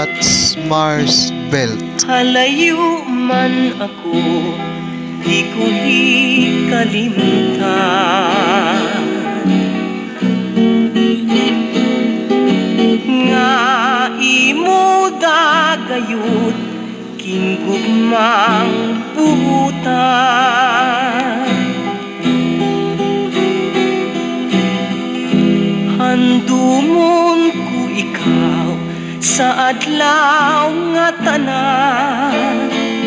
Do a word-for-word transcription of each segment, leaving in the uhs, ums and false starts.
Pats Mars Belt. Halayo man ako, di ko hikalimtan. Nga imo dagayot, kinggugmang buhutan. Handumon ko ikaw sa adlaw nga tanan.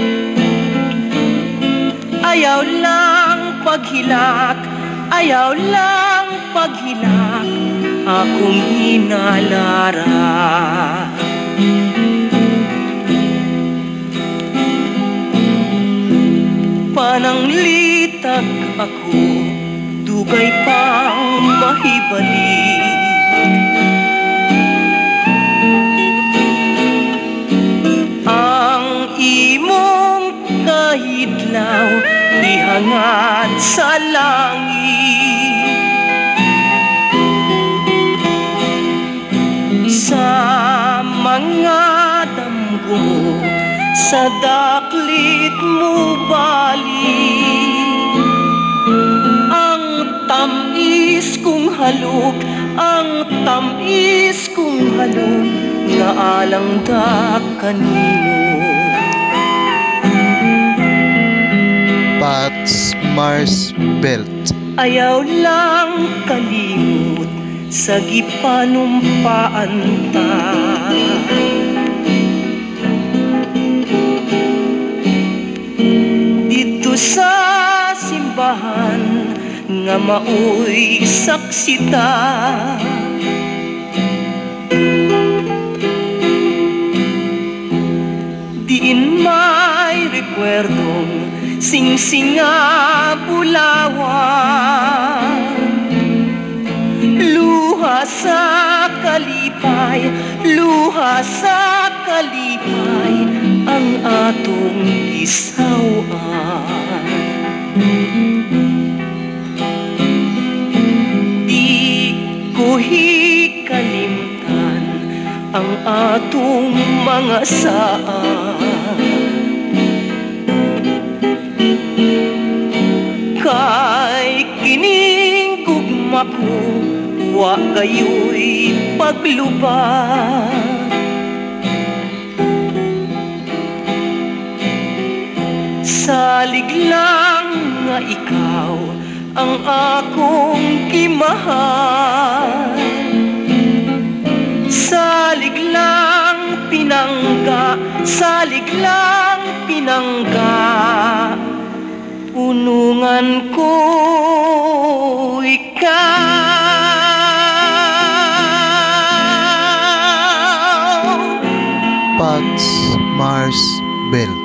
Ayaw lang paghilak, ayaw lang paghilak, akong hinalara. Pananglitag ako, dugay pang mahibalik. Ang imong kahidlaw ihangad sa langit. Sa mga damgo mo, sa daklit mo balik. Ang tamis kong halok, ang tamis kong halok, nga alang da kanimo. Pats Mars Belt. Ayaw lang kalimot sa gipanumpaan ta. Dito sa simbahan nga maoy saksita. Diin may rekwerdong sing-singa bulawan. Luha sa kalipay, luha sa kalipay, ang atong isawan. Di ko hikalimtan ang atong mga saan. Kay kining gugma ko, wa kayo'y pagluban. Salig lang nga ikaw ang akong kimahal. Salig lang pinangga, salig lang pinangga, unungan ko ikaw. Pats Mars Belt.